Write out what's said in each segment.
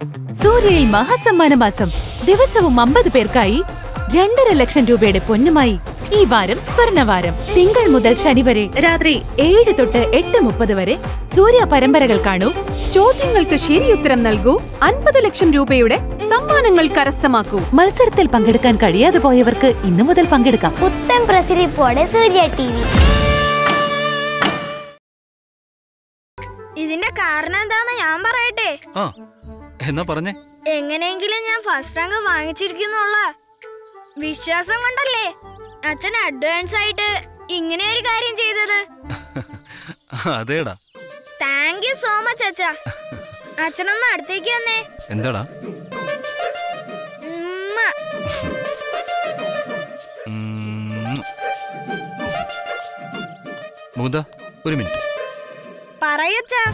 സൂര്യയിൽ മഹാസമ്മാന മാസം. ദിവസവും 50 പേർക്കായി 2.5 ലക്ഷം രൂപയുടെ പൊന്നുമായി ഈ വാരം സ്വർണവാരം. തിങ്കൾ മുതൽ ശനി വരെ രാത്രി 7 തൊട്ട് 8:30 വരെ സൂര്യ പരമ്പരകൾ കാണൂ. ചോദ്യങ്ങൾക്ക് ശരിയുത്തരം നൽകൂ. 50 ലക്ഷം രൂപയുടെ സമ്മാനങ്ങൾ കരസ്ഥമാക്കൂ. മത്സരത്തിൽ പങ്കെടുക്കാൻ കഴിയാതെ പോയവർക്ക് ഇന്നു മുതൽ പങ്കെടുക്കാം. പുത്തൻ പ്രസിരിപ്പോടെ സൂര്യ ടിവി. ഇതിന്റെ കാരണം എന്താന്ന് ഞാൻ പറയട്ടെ? എന്നാ പറഞ്ഞേ? എങ്ങനെയെങ്കിലും ഞാൻ ഫസ്റ്റ് റാങ്ക് വാങ്ങിച്ചിരിക്കുന്നുള്ള വിശ്വാസം കൊണ്ടല്ലേ അച്ഛൻ അഡ്വാൻസ് ആയിട്ട് ഇങ്ങനെ ഒരു കാര്യം ചെയ്തത്. അതേടാ. താങ്ക് യു സോ മച്ച് അച്ഛാ. അച്ഛനൊന്ന് അടുത്തേക്ക് വന്നേ. എന്താടാ? മുകുന്ദ, ഒരു മിനിറ്റ്. പറയച്ചാ.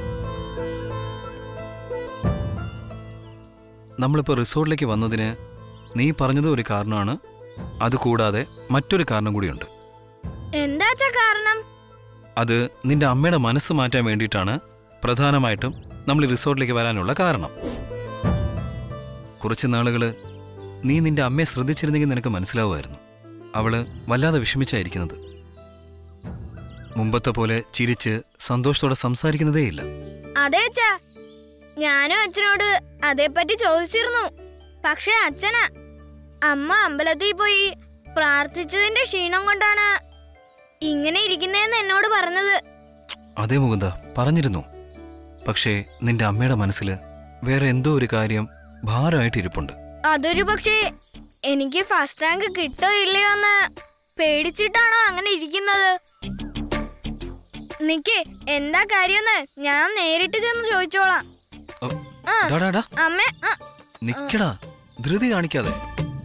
നമ്മളിപ്പോ റിസോർട്ടിലേക്ക് വന്നതിന് നീ പറഞ്ഞത് ഒരു കാരണമാണ്. അതുകൂടാതെ മറ്റൊരു കാരണം കൂടിയുണ്ട്. എന്താ കാരണം? അത് നിന്റെ അമ്മയുടെ മനസ്സ് മാറ്റാൻ വേണ്ടിയിട്ടാണ് പ്രധാനമായിട്ടും നമ്മൾ ഈ റിസോർട്ടിലേക്ക് വരാനുള്ള കാരണം. കുറച്ച് നാളുകള് നീ നിന്റെ അമ്മയെ ശ്രദ്ധിച്ചിരുന്നെങ്കിൽ നിനക്ക് മനസ്സിലാവുമായിരുന്നു. അവള് വല്ലാതെ വിഷമിച്ചായിരിക്കുന്നത്. മുമ്പത്തെ പോലെ ചിരിച്ച് സന്തോഷത്തോടെ സംസാരിക്കുന്നതേയില്ല. അതെ അച്ഛാ, ഞാനും അച്ഛനോട് അതേപ്പറ്റി ചോദിച്ചിരുന്നു. പക്ഷെ അച്ഛനാ അമ്മ അമ്പലത്തിൽ പോയി പ്രാർത്ഥിച്ചതിന്റെ ക്ഷീണം കൊണ്ടാണ് ഇങ്ങനെ ഇരിക്കുന്നതെന്ന് എന്നോട് പറഞ്ഞത്. അതേ മുകുന്ദ, പറഞ്ഞിരുന്നു. പക്ഷേ നിന്റെ അമ്മയുടെ മനസ്സിൽ വേറെ എന്തോ ഒരു കാര്യം ഭാരമായിട്ട് ഇരിപ്പുണ്ട്. അതൊരു പക്ഷേ എനിക്ക് ഫസ്റ്റ് റാങ്ക് കിട്ടോ ഇല്ലയോ എന്ന് പേടിച്ചിട്ടാണോ അങ്ങനെ ഇരിക്കുന്നത്? നിക്ക്, എന്താ കാര്യമെന്ന് ഞാൻ നേരിട്ട് ചെന്ന് ചോദിച്ചോളാം. അമ്മേ, നിക്കടാ, ധൃതി കാണിക്കാതെ.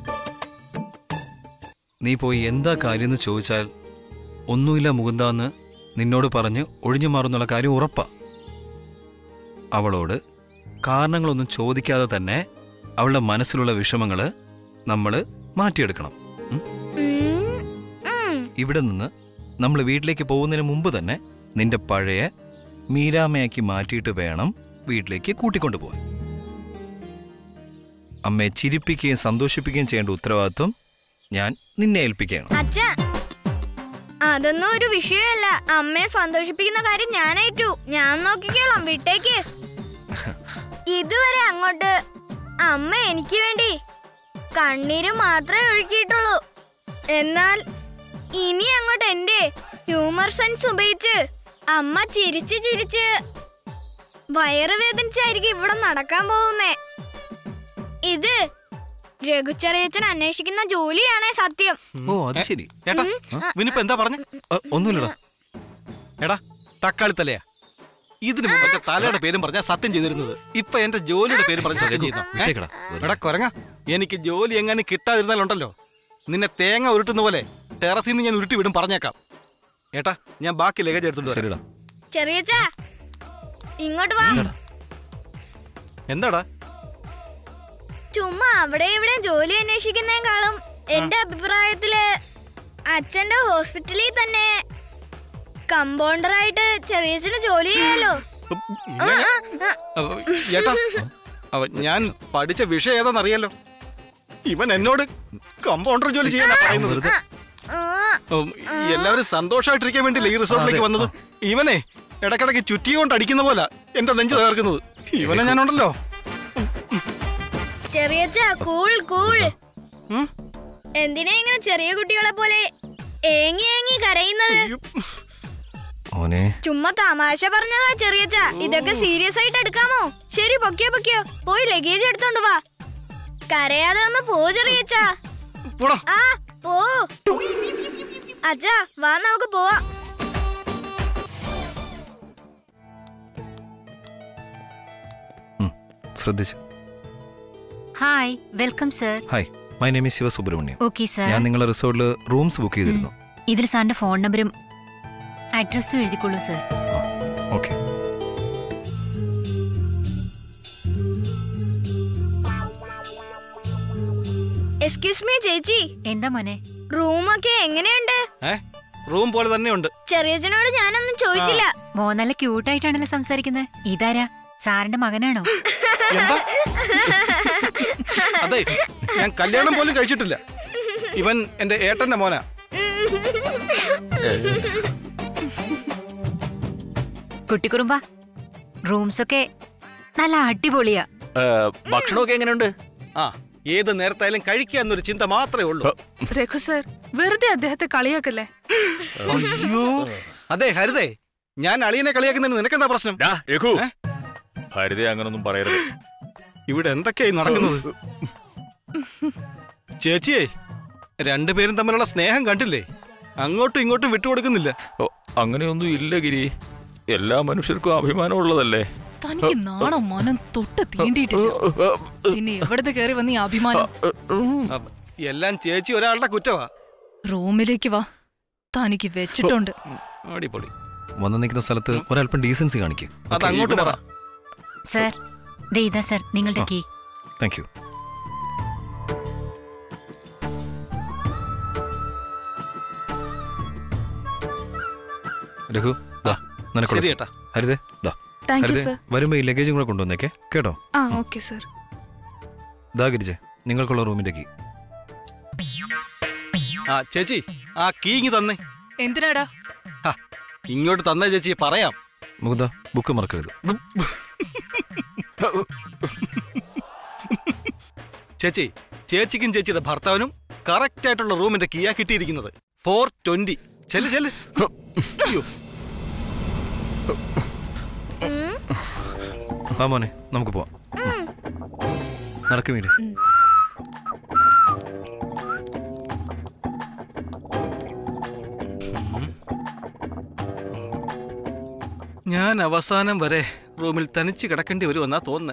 നീ പോയി എന്താ കാര്യം ചോദിച്ചാൽ ഒന്നുമില്ല മുകുന്ദാന്ന് നിന്നോട് പറഞ്ഞ് ഒഴിഞ്ഞു മാറുന്നുള്ള കാര്യം ഉറപ്പാ. അവളോട് കാരണങ്ങളൊന്നും ചോദിക്കാതെ തന്നെ അവളുടെ മനസ്സിലുള്ള വിഷമങ്ങള് നമ്മള് മാറ്റിയെടുക്കണം. ഇവിടെ നിന്ന് നമ്മൾ വീട്ടിലേക്ക് പോകുന്നതിന് മുമ്പ് തന്നെ നിന്റെ പഴയ മീരാമ്മയാക്കി മാറ്റിയിട്ട് വേണം വീട്ടിലേക്ക് കൂട്ടിക്കൊണ്ടുപോകാൻ. അമ്മയെ ചിരിപ്പിക്കുകയും സന്തോഷിപ്പിക്കുകയും ചെയ്യേണ്ട ഉത്തരവാദിത്വം ഞാൻ നിന്നെ ഏൽപ്പിക്കുകയാണ്. അച്ഛാ, അതൊന്നും ഒരു വിഷയമല്ല. അമ്മയെ സന്തോഷിപ്പിക്കുന്ന കാര്യം ഞാനേറ്റു. ഞാൻ നോക്കിക്കോളാം, വിട്ടേക്ക്. ഇതുവരെ അങ്ങോട്ട് അമ്മ എനിക്ക് വേണ്ടി കണ്ണീര് മാത്രമേ ഒഴുക്കിയിട്ടുള്ളൂ. എന്നാൽ ഇനി അങ്ങോട്ട് എന്റെ ഹ്യൂമർ സെൻസ് ഉപയോഗിച്ച് അമ്മ ചിരിച്ച് ചിരിച്ച് വയറ് വേദനിച്ചായിരിക്കും ഇവിടെ നടക്കാൻ പോകുന്നേ. ഇത് രഘുചെറിയച്ചൻ അന്വേഷിക്കുന്ന ജോലിയാണേ സത്യം. ഓ, അത് ശരി. എന്താ പറഞ്ഞ? ഒന്നുമില്ലടാ. എടാ, തക്കാളി തലയാ. ഇതിന് മുമ്പത്തെ തലയുടെ പേരും പറഞ്ഞാ സത്യം ചെയ്തിരുന്നത്. ഇപ്പൊ എന്റെ ജോലിയുടെ പേരും പറഞ്ഞ സത്യം ചെയ്യുന്നു. എടാ കൊരങ്ങ, എനിക്ക് ജോലി എങ്ങനെ കിട്ടാതിരുന്നാലുണ്ടല്ലോ, നിന്നെ തേങ്ങ ഉരുട്ടുന്ന പോലെ ടെറസിൽ നിന്ന് ഞാൻ ഉരുട്ടി വിടും, പറഞ്ഞേക്കാം. ഏട്ടാ, ഞാൻ ബാക്കി ലഗേജ് എടുത്തോണ്ട്. ചെറിയച്ചാ, ഇങ്ങോട്ട് വാ. എന്താടാ? ചുമ്മാ അവിടെ ഇവിടെ ജോലി അന്വേഷിക്കുന്നേക്കാളും എന്റെ അഭിപ്രായത്തില് അച്ഛന്റെ ഹോസ്പിറ്റലിൽ തന്നെ കമ്പൗണ്ടറായിട്ട് ചെറിയച്ഛന് ജോലി ചെയ്യാലോ. ഏട്ടാ, ഞാൻ പഠിച്ച വിഷയം ഏതാന്നറിയാലോ. ഇവൻ എന്നോട് കമ്പൗണ്ടർ ജോലി ചെയ്യാനാ പറയുന്നത്. എല്ലാവരും സന്തോഷമായിട്ടിരിക്കാൻ വേണ്ടിയില്ല ഈ റിസോർട്ടിലേക്ക് വന്നത്. ഇവനെ ഇടക്കിടക്ക് ചുറ്റിയോണ്ട് അടിക്കുന്ന പോലെ എന്റെ നെഞ്ച് തകർക്കുന്നത്. ഇവനെ ഞാനുണ്ടല്ലോ. ചെറിയച്ചാ, കൂൾ കൂൾ. എന്തിനാ ഇങ്ങനെ ചെറിയ കുട്ടികളെ പോലെ ഏങ്ങി ഏങ്ങി കരയുന്നത്? ചുമ്മാ തമാശ പറഞ്ഞതാ ചെറിയച്ചാ. ഇതൊക്കെ സീരിയസ് ആയിട്ട് എടുക്കാമോ? ശരി, പൊക്കിയോ പൊക്കിയോ, പോയി ലഗേജ് എടുത്തോണ്ട് വാ. കരയാതെ ഒന്ന് പോ ചെറിയച്ചാ. ആ, പോ അച്ഛാ, വാ നമുക്ക് പോവാ. ശ്രദ്ധിച്ചു. Hi, welcome sir. Hi, my name is Sivasubramaniam. Okay sir. ഞാൻ നിങ്ങളുടെ റിസോർട്ടിൽ റൂംസ് ബുക്ക് ചെയ്തിരുന്നു. ഇതിൽ സാറിന്റെ ഫോൺ നമ്പറും അഡ്രസ്സും എഴുതിക്കൊള്ളൂ സർ. ഓക്കെ. എക്സ്ക്യൂസ് മീ ചേച്ചി. എന്താ മോനെ? റൂമൊക്കെ എങ്ങനെയുണ്ട്? റൂം പോലെ തന്നെയുണ്ട്. ചെറിയച്ഛനോട് ഞാനൊന്നും ചോദിച്ചില്ല. മോൻ നല്ല ക്യൂട്ടായിട്ടാണല്ലോ സംസാരിക്കുന്നത്. ഇതാരാ? സാറിന്റെ മകനാണോ? എന്താ? അതെ, ഞാൻ കല്യാണം പോലും കഴിച്ചിട്ടില്ല. ഇവൻ എന്റെ ഏട്ടന്റെ മോനാ. കുട്ടിക്കുറുമ്പ, റൂംസ് ഒക്കെ നല്ല അടിപൊളിയാ. ഭക്ഷണമൊക്കെ എങ്ങനെയുണ്ട്? ആ, ഏത് നേരത്തായാലും കഴിക്കുക എന്നൊരു ചിന്ത മാത്രമേ ഉള്ളൂ. രഘു സർ, വെറുതെ അദ്ദേഹത്തെ കളിയാക്കല്ലേ. അയ്യോ, അതെ ഹരിതേ, ഞാൻ അളിയനെ കളിയാക്കുന്നതിന് നിനക്കെന്താ പ്രശ്നം? രഘു, ഹരിതേ അങ്ങനൊന്നും പറയരുത്. ഇവിടെ എന്തൊക്കെയായി നടക്കുന്നത്? ചേച്ചിയെ, രണ്ടുപേരും തമ്മിലുള്ള സ്നേഹം കണ്ടില്ലേ? അങ്ങോട്ടും ഇങ്ങോട്ടും വിട്ടുകൊടുക്കുന്നില്ല. അങ്ങനെയൊന്നും ഇല്ല ഗിരി. എല്ലാ മനുഷ്യർക്കും അഭിമാനമുള്ളതല്ലേ. തനിക്ക് നാണോ മനം തൊട്ട് തീണ്ടിയിട്ടില്ല. പിന്നെ എവിടത്തെ കയറി വന്ന് ഈ അഭിമാനം? എല്ലാം ചേച്ചി ഒരാളുടെ കുറ്റവാ. റൂമിലേക്ക് വാ, തനിക്ക് വെച്ചിട്ടുണ്ട്. അടിപൊളി. വന്നു നിൽക്കുന്ന സ്ഥലത്ത് ഒരല്പം ഡീസൻസി കാണിക്കും. അത് അങ്ങോട്ട് പറ. സർ, ദേ ഇതാ സർ നിങ്ങളുടെ കീ. Thank you. രഘു, ശരി ഏട്ടാ. ഹരിതേ, വരുമ്പോ ഈ ലഗേജും കൂടെ കൊണ്ടുവന്നേക്കേ കേട്ടോ? Okay sir. ദാ ഗിരിജെ, നിങ്ങൾക്കുള്ള റൂമിന്റെ കീ. ആ ചേച്ചി, ആ കീ ഇങ്ങ് തന്നേ. എന്തിനാടാ? ഇങ്ങോട്ട് തന്നേ ചേച്ചി, പറയാം. മുകുന്ദ, ബുക്ക് മറക്കരുത്. ചേച്ചി, ചേച്ചിക്കും ചേച്ചിയുടെ ഭർത്താവിനും കറക്റ്റ് ആയിട്ടുള്ള റൂമിന്റെ കീയാ കിട്ടിയിരിക്കുന്നത്. 420. ചെല്ല് ചെല്ല്. അയ്യോ, ആ മോനെ, നമുക്ക് പോവാം. നടക്കുമീര്. ഞാൻ അവസാനം വരെ റൂമിൽ തനിച്ച് കിടക്കേണ്ടി വരുമെന്നാ തോന്നുന്നത്.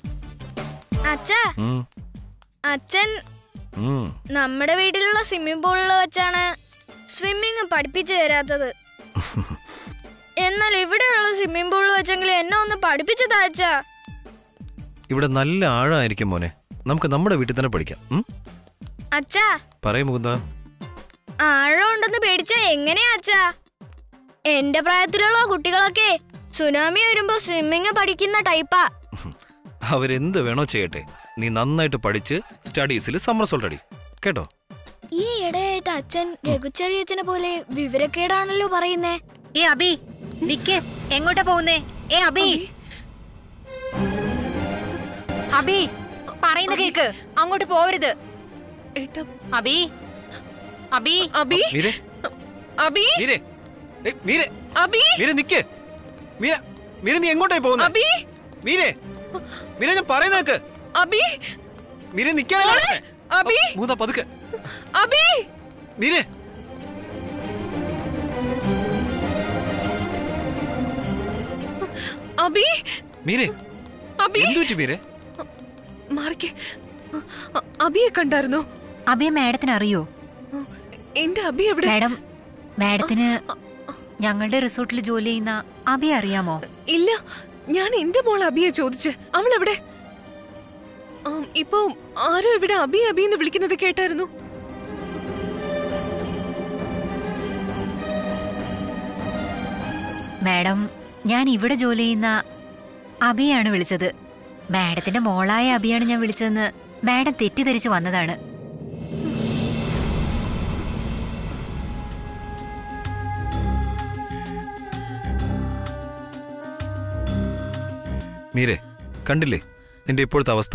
അച്ഛൻ നമ്മുടെ വീട്ടിലുള്ള സ്വിമ്മിംഗ് പൂളിൽ വെച്ചാണ് സ്വിമ്മിങ് പഠിപ്പിച്ചു തരാത്തത്. എന്നാൽ ഇവിടെയുള്ള സ്വിമ്മിംഗ് പൂളിൽ വെച്ചെങ്കിലും എന്നെ ഒന്ന് പഠിപ്പിച്ചു താച്ചാ. ഇവിടെ നല്ല ആഴമായിരിക്കും മോനെ, നമുക്ക് നമ്മുടെ വീട്ടിൽ തന്നെ പഠിക്കാം. അച്ഛാ, പറയും മുകുന്ദ. ആഴം ഉണ്ടെന്ന് പേടിച്ചാ എങ്ങനെയാ അച്ഛാ? എന്റെ പ്രായത്തിലുള്ള കുട്ടികളൊക്കെ സുനാമി വരുമ്പോ സ്വിമ്മിങ് പഠിക്കുന്ന ടൈപ്പാ. അവരെന്ത് വേണോ ചെയ്യട്ടെ, നീ നന്നായിട്ട് പഠിച്ച് സ്റ്റഡീസിൽ സമ്മർസോൾട്ട് അടി കേട്ടോ. ഈ ഇടയായിട്ട് അച്ഛൻ രഘുചെറിയച്ഛനെ പോലെ വിവരക്കേടാണല്ലോ പറയുന്നേ. ഏ അബി, നിക്ക്, എങ്ങോട്ടാ പോകുന്നേ? ഏ അബി, അബി പറയുന്ന കേക്ക്, അങ്ങോട്ട് പോവരുത്. അബി, അബി, അബി, മീരെ, അബി, മീരെ, മീരെ, അബി, മീരെ നിക്ക്. മീര, മീര നീ എങ്ങോട്ടായി പോകുന്നത്? അബി, മീരെ, മീരെ ഞാൻ പറയുന്നേക്ക്. അബി, മീരെ നിക്കാനല്ലേ? അബി, മൂന്നാ പതുക്കെ. അബി, മീരെ, അബി, മീരെ, അബി, എന്തു പറ്റി മീരെ? മാറിക്ക്. അബിയെ കണ്ടായിരുന്നോ? അബിയെ മാഡത്തിന് അറിയോ? എന്റെ അബി എവിടെ? മാഡം, മാഡത്തിന് ഞങ്ങളുടെ റിസോർട്ടിൽ ജോലി ചെയ്യുന്ന അബിയെ അറിയാമോ? ഇല്ല, ഞാൻ എന്റെ മോൾ അബിയെ ചോദിച്ച്. അവൾ എവിടെ? ഇപ്പൊ ആരോ ഇവിടെ അബി അബി എന്ന് വിളിക്കുന്നത് കേട്ടായിരുന്നു. മാഡം, ഞാൻ ഇവിടെ ജോലി ചെയ്യുന്ന അബിയാണ് വിളിച്ചത്. മാഡത്തിന്റെ മോളായ അബിയാണ് ഞാൻ വിളിച്ചതെന്ന് മാഡം തെറ്റിദ്ധരിച്ചു വന്നതാണ്. മീരെ, കണ്ടില്ലേ നിന്റെ ഇപ്പോഴത്തെ അവസ്ഥ?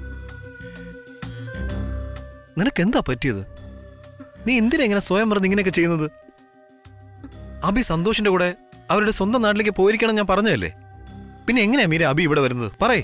നിനക്കെന്താ പറ്റിയത്? നീ എന്തിനാ ഇങ്ങനെ സ്വയം മറന്ന് ഇങ്ങനെയൊക്കെ ചെയ്യുന്നത്? അബി സന്തോഷിന്റെ കൂടെ അവരുടെ സ്വന്തം നാട്ടിലേക്ക് പോയിരിക്കണം ഞാൻ പറഞ്ഞതല്ലേ. പിന്നെ എങ്ങനെയാ മീര അബി ഇവിടെ വരുന്നത്? പറയേ.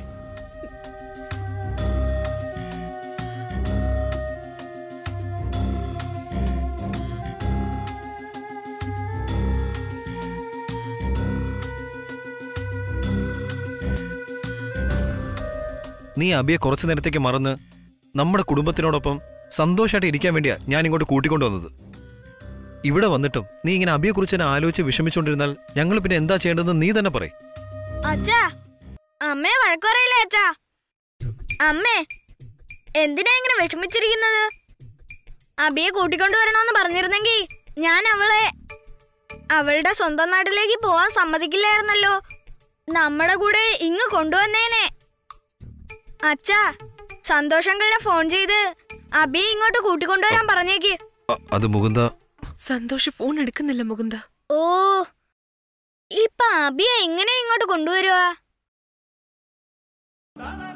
നീ അബിയെ കുറച്ചു നേരത്തേക്ക് മറന്ന് നമ്മുടെ കുടുംബത്തിനോടൊപ്പം സന്തോഷമായിട്ട് ഇരിക്കാൻ വേണ്ടിയാ ഞാൻ ഇങ്ങോട്ട് കൂട്ടിക്കൊണ്ടുവന്നത്. ഇവിടെ വന്നിട്ടും നീ ഇങ്ങനെ അബിയെ കുറിച്ച് തന്നെ ആലോചിച്ച് വിഷമിച്ചോണ്ടിരുന്നാൽ ഞങ്ങൾ പിന്നെ എന്താ ചെയ്യേണ്ടതെന്ന് നീ തന്നെ പറയ്. അച്ഛാ, അമ്മയെ വഴക്കു പറയില്ലേ അച്ഛാ? അമ്മേ, എന്തിനാ ഇങ്ങനെ വിഷമിച്ചിരിക്കുന്നത്? അബിയെ കൂട്ടിക്കൊണ്ടുവരണമെന്ന് പറഞ്ഞിരുന്നെങ്കിൽ ഞാൻ അവളെ അവളുടെ സ്വന്തം നാട്ടിലേക്ക് പോവാൻ സമ്മതിക്കില്ലായിരുന്നല്ലോ. നമ്മുടെ കൂടെ ഇങ്ങ് കൊണ്ടുവന്നേനെ. അച്ഛാ, സന്തോഷങ്ങളെ ഫോൺ ചെയ്ത് അബിയെ ഇങ്ങോട്ട് കൂട്ടിക്കൊണ്ടുവരാൻ പറഞ്ഞേക്ക്. അത് മുകുന്ദ. സന്തോഷ് ഫോൺ എടുക്കുന്നില്ല മുകുന്ദ. ഓ, ഇപ്പൊ അബിയെ എങ്ങനെ ഇങ്ങോട്ട് കൊണ്ടുവരുവാ?